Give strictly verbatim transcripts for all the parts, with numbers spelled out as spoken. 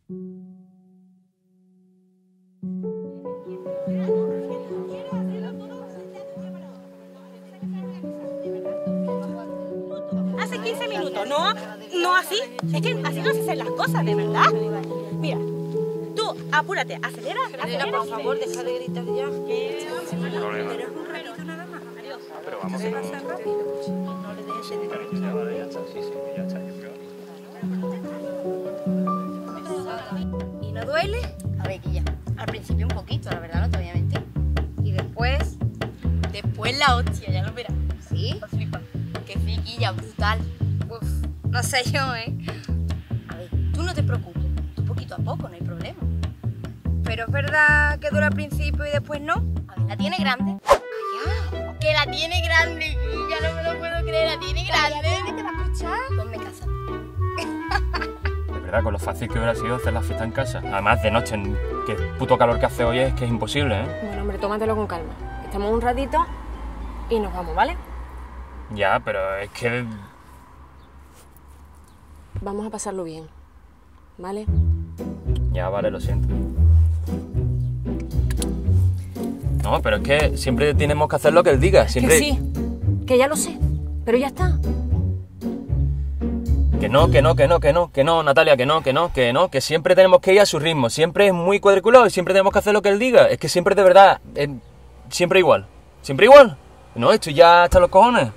Hace quince minutos, no, no así. Es que así no se hacen las cosas, de verdad. Mira, tú apúrate, acelera, acelera. Por favor, deja de gritar ya. Pero es un ratito nada más. Adiós. Pero vamos se pasa rápido. No le dejes de Pero ya vale, ya está, sí, sí, ya está, yo creo. ¿Y no duele? A ver, Guilla, al principio un poquito, la verdad, no te voy a mentir. Y después, después la hostia, ya lo verás. ¿Sí? Flipa. Que sí, Guilla, brutal. Uf, no sé yo, ¿eh? A ver, tú no te preocupes, tú poquito a poco, no hay problema. Pero es verdad que dura al principio y después no. A ver, la tiene grande. Vaya, que la tiene grande, Guilla, no me lo puedo creer, la tiene grande. ¿Qué te va a escuchar? Ponme casa. De verdad, con lo fácil que hubiera sido hacer la fiesta en casa. Además, de noche, que el puto calor que hace hoy es que es imposible, ¿eh? Bueno, hombre, tómatelo con calma. Estamos un ratito y nos vamos, ¿vale? Ya, pero es que... Vamos a pasarlo bien, ¿vale? Ya, vale, lo siento. No, pero es que siempre tenemos que hacer lo que él diga. Siempre... Que sí, que ya lo sé, pero ya está. Que no, que no, que no, que no, que no, Natalia, que no, que no, que no, que siempre tenemos que ir a su ritmo. Siempre es muy cuadriculado y siempre tenemos que hacer lo que él diga. Es que siempre de verdad, es siempre igual. Siempre igual. No, esto ya hasta los cojones.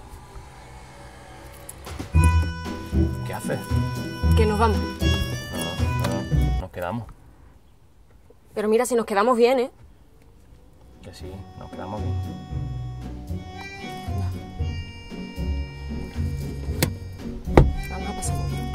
¿Qué haces? Que nos vamos. No, no, nos quedamos. Pero mira, si nos quedamos bien, ¿eh? Que sí, nos quedamos bien. Vamos a pasarlo bien.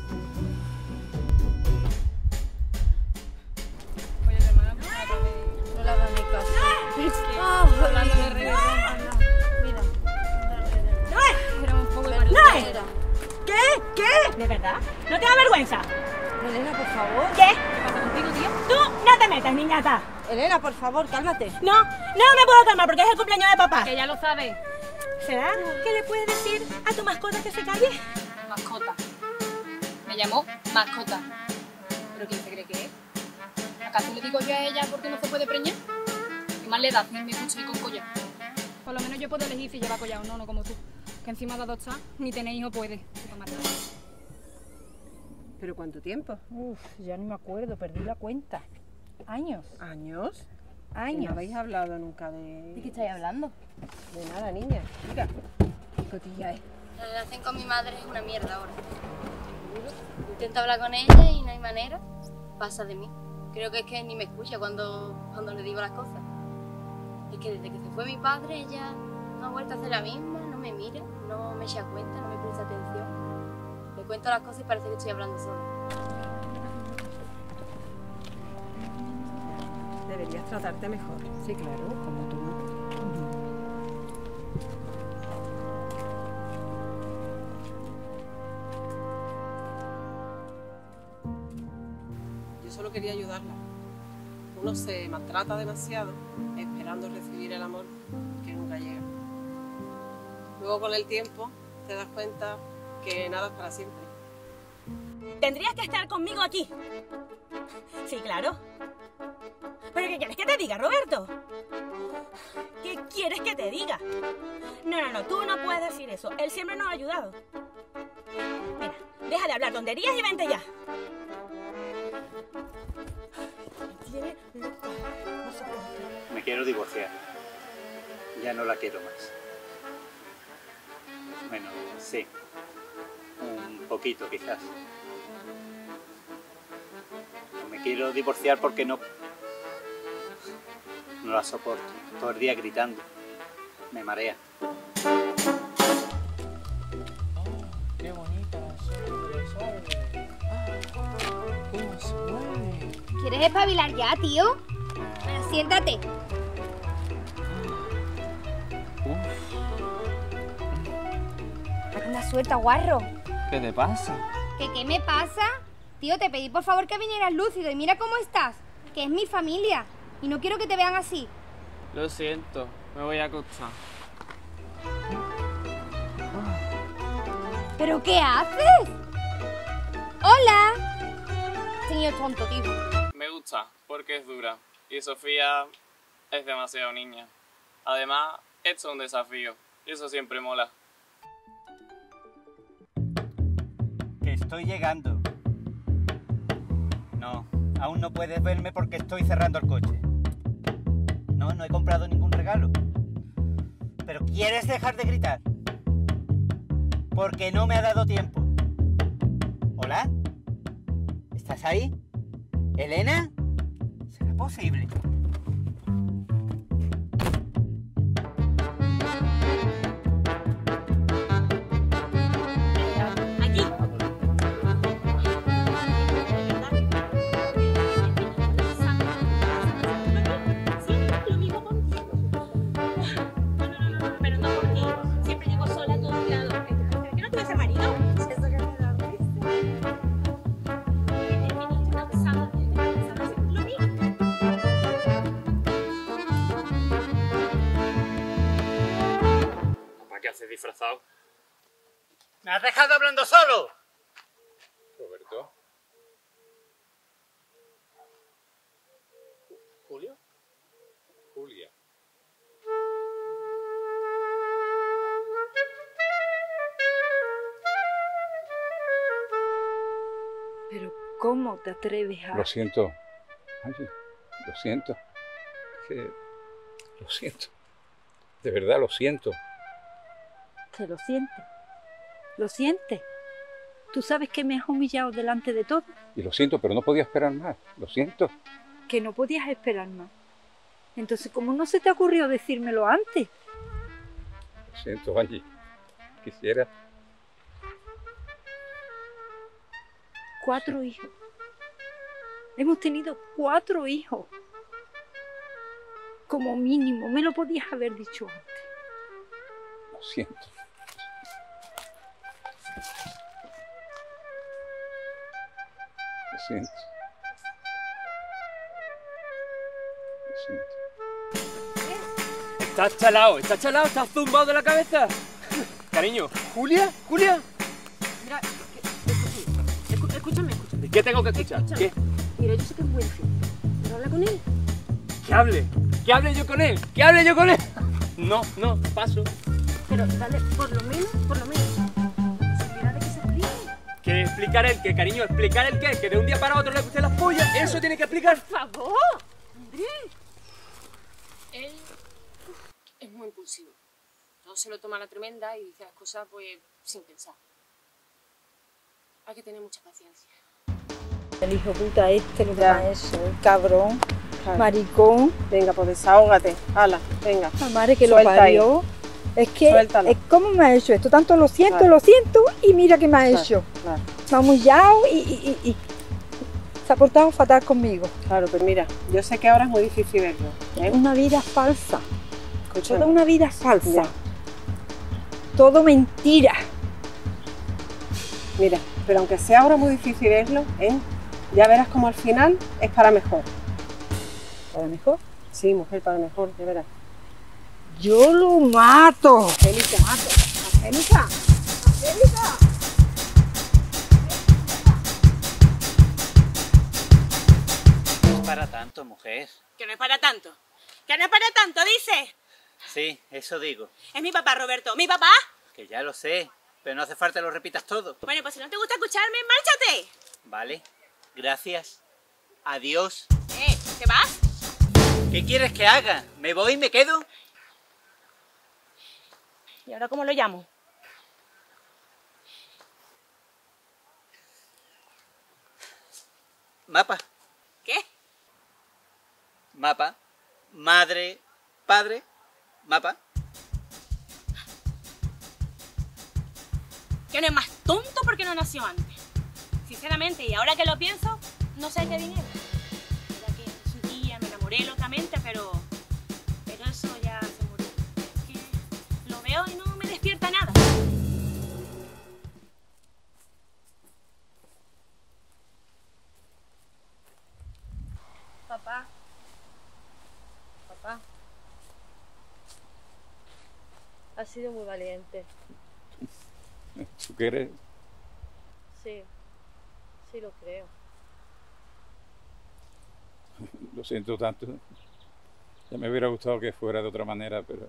Oye, hermana, no le hagas ni caso. Ah, hablando de reggaetón. Mira. Era un poco de mariconera. ¿Qué? ¿Qué? ¿De verdad? ¿No te da vergüenza? Elena, por favor. ¿Qué? ¿Qué pasa contigo, tío? Tú no te metas, niñata. Elena, por favor, cálmate. No, no me puedo calmar porque es el cumpleaños de papá. Que ya lo sabes. ¿Será que le puedes decir a tu mascota que se calle? Mascota. Me llamó mascota. ¿Pero quién se cree que es? ¿Acaso le digo yo a ella porque no se puede preñar? ¿Qué más le da si me escucha y con collar? Por lo menos yo puedo elegir si lleva collar o no, no como tú. Que encima de adoptar ni tener hijo puede. ¿Pero cuánto tiempo? Uf, ya no me acuerdo, perdí la cuenta. ¿Años? ¿Años? ¿Y Años. no habéis hablado nunca de...? ¿De qué estáis hablando? De nada, niña. Mira, qué cotilla es. La relación con mi madre es una mierda ahora. Intento hablar con ella y no hay manera. Pasa de mí. Creo que es que ni me escucha cuando, cuando le digo las cosas. Es que desde que se fue mi padre ella no ha vuelto a hacer la misma, no me mira, no me echa cuenta, no me presta atención. Le cuento las cosas y parece que estoy hablando sola. Deberías tratarte mejor. Sí, claro, como tú. Yo solo quería ayudarla. Uno se maltrata demasiado esperando recibir el amor que nunca llega. Luego con el tiempo te das cuenta que nada es para siempre. Tendrías que estar conmigo aquí. Sí, claro. ¿Pero qué quieres que te diga, Roberto? ¿Qué quieres que te diga? No, no, no, tú no puedes decir eso. Él siempre nos ha ayudado. Mira, deja de hablar tonterías y vente ya. Me tiene loca. No soporto. Me quiero divorciar. Ya no la quiero más. Bueno, sí. Un poquito, quizás. Me quiero divorciar porque no... No la soporto. Todo el día gritando. Me marea. Qué bonita ¿Cómo se mueve? ¿Quieres espabilar ya, tío? Bueno, siéntate. Anda, suelta, guarro. ¿Qué te pasa? ¿Qué qué me pasa? Tío, te pedí por favor que vinieras lúcido y mira cómo estás. Que es mi familia. Y no quiero que te vean así. Lo siento, me voy a acostar. ¿Pero qué haces? ¡Hola! tenido tonto, tío. Me gusta, porque es dura. Y Sofía es demasiado niña. Además, esto es un desafío. Y eso siempre mola. Que estoy llegando. No, aún no puedes verme porque estoy cerrando el coche. No, no he comprado ningún regalo. Pero ¿quieres dejar de gritar? Porque no me ha dado tiempo. ¿Hola? ¿Estás ahí? ¿Elena? ¿Será posible? Aquí. Siempre lo mismo contigo. No, no, no, no, pero no por ti. Siempre llego sola a todos lados. ¿Que no tuviese marido? Eso que me da ¿Para qué haces disfrazado? ¿Me has dejado hablando solo? Roberto. ¿Julio? Julia. Pero ¿cómo te atreves a...? Lo siento, Angie, lo siento. Que... Lo siento. De verdad lo siento. ¿Te lo sientes? ¿Lo sientes? ¿Tú sabes que me has humillado delante de todo? Y lo siento, pero no podía esperar más. Lo siento. Que no podías esperar más. Entonces, ¿cómo no se te ocurrió decírmelo antes? Lo siento, Angie. Quisiera... Cuatro hijos. Hemos tenido cuatro hijos. Como mínimo, me lo podías haber dicho antes. Lo siento. Lo siento. Lo siento. Estás chalado, estás chalado, estás zumbado de la cabeza. Cariño, ¿Julia? ¿Julia? Mira, que, escúchame, escúchame, escúchame. ¿Qué tengo que escuchar? Escúchame. ¿Qué? Mira, yo sé que es buen fin, pero habla con él. ¿Que hable? ¿Que hable yo con él? ¿Que hable yo con él? No, no, paso. Pero dale, por lo menos, por lo menos, la posibilidad de que se explique. ¿Que explicar el qué, cariño? ¿Explicar el qué? ¿Que de un día para otro le gusten las pollas? ¿Eso tiene que explicar? ¡Por favor! ¡Andrés! Él es muy impulsivo. No se lo toma a la tremenda y dice las cosas pues sin pensar. Hay que tener mucha paciencia. El hijo puta este, lo que Ya. más eso, el cabrón, Claro. maricón, Venga, pues desahógate. Hala, venga. la madre que lo Suelta ahí. parió. Es que, Suéltalo. es ¿cómo me ha hecho esto? Tanto lo siento, Claro. lo siento, y mira que me ha Claro, hecho. Claro, Me ha humillado y, y, y, y se ha portado fatal conmigo. claro, pero mira, yo sé que ahora es muy difícil verlo. ¿eh? Una vida falsa, Escúchame. toda una vida falsa. Ya. Todo mentira. Mira, pero aunque sea ahora muy difícil verlo, ¿eh? Ya verás como al final es para mejor. ¿Para mejor? Sí, mujer, para mejor, ya verás. Yo lo mato. Angélica, Angélica, Angélica. No es para tanto, mujer. Que no es para tanto. Que no es para tanto, dice. Sí, eso digo. Es mi papá, Roberto. ¿Mi papá? Que ya lo sé, pero no hace falta que lo repitas todo. Bueno, pues si no te gusta escucharme, márchate. Vale, gracias. Adiós. Eh, ¿te vas? ¿Qué quieres que haga? ¿Me voy y me quedo? ¿Y ahora cómo lo llamo? Mapa. ¿Qué? Mapa. Madre. Padre. Mapa. Que no es más tonto porque no nació antes. Sinceramente, y ahora que lo pienso, no sé qué dinero. Ya que en su día me enamoré locamente, pero... Pero eso ya se murió. Es que lo veo y no me despierta nada. Papá. Papá. Has sido muy valiente. ¿Tú qué eres? Sí. Sí lo creo. Lo siento tanto. Ya me hubiera gustado que fuera de otra manera, pero...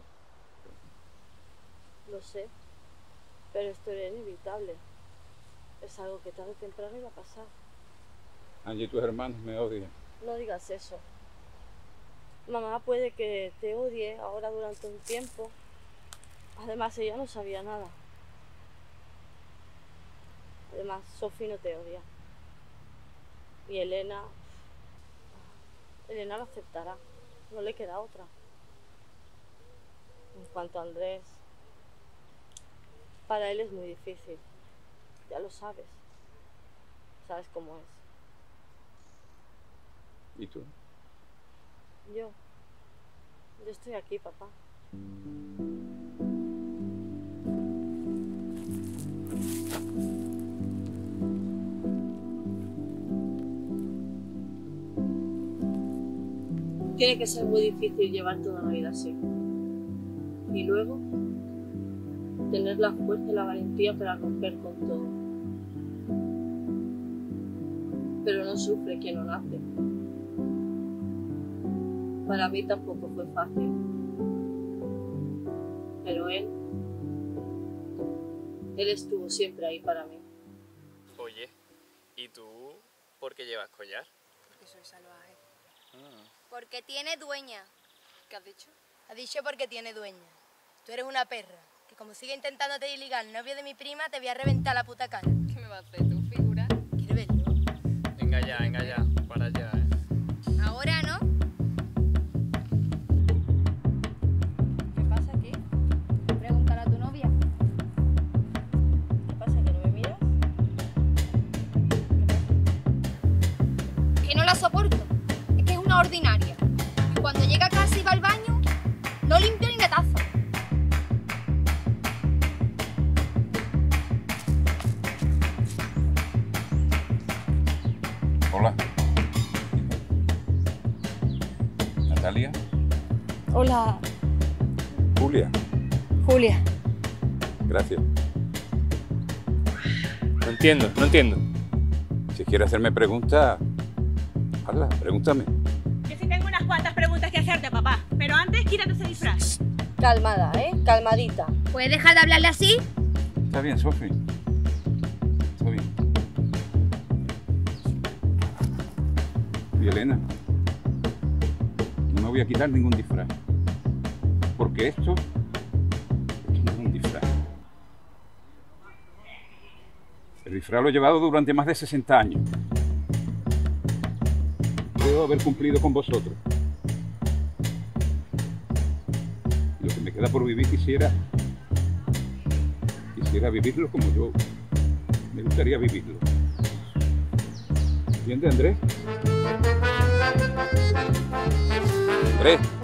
Lo sé, pero esto era inevitable. Es algo que tarde o temprano iba a pasar. Angie y tus hermanos me odian. No digas eso. Mamá puede que te odie ahora durante un tiempo. Además, ella no sabía nada. Además, Sofi no te odia. Y Elena... Elena lo aceptará. No le queda otra. En cuanto a Andrés... Para él es muy difícil. Ya lo sabes. Sabes cómo es. ¿Y tú? Yo... Yo estoy aquí, papá. Tiene que ser muy difícil llevar toda la vida así. Y luego, tener la fuerza y la valentía para romper con todo. Pero no sufre quien no nace. Para mí tampoco fue fácil. Pero él, él estuvo siempre ahí para mí. Oye, ¿y tú por qué llevas collar? Porque soy salvaje. Mm. Porque tiene dueña. ¿Qué has dicho? Ha dicho porque tiene dueña. Tú eres una perra, que como sigue intentándote ligar al novio de mi prima, te voy a reventar la puta cara. ¿Qué me va a hacer tu figura? ¿Quieres verlo? Venga ya, venga ya, para allá, ¿eh? Ahora no. ¿Qué pasa aquí? Pregúntale a tu novia. ¿Qué pasa? ¿Que no me miras? Que no la soporto. Es que es una ordinaria. Y cuando llega a casa y va al baño, no limpia ni la taza. Hola. ¿Natalia? Hola, Julia. Julia. Gracias. No entiendo, no entiendo. Si quieres hacerme preguntas, hazla, pregúntame. Yo sí tengo unas cuantas preguntas que hacerte, papá. Pero antes, quítate ese disfraz. Calmada, ¿eh? Calmadita. ¿Puedes dejar de hablarle así? Está bien, Sofi. Está bien. Y Elena, no me voy a quitar ningún disfraz. Porque esto, esto no es un disfraz. El disfraz lo he llevado durante más de sesenta años. Puedo haber cumplido con vosotros. Y lo que me queda por vivir quisiera... Quisiera vivirlo como yo me gustaría vivirlo. ¿Entiendes, Andrés? Andrés.